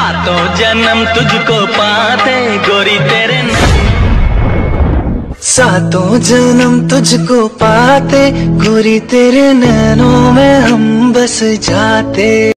सातों जन्म तुझको पाते गोरी तेरे सातों जन्म तुझको पाते गोरी तेरे नैनों में हम बस जाते।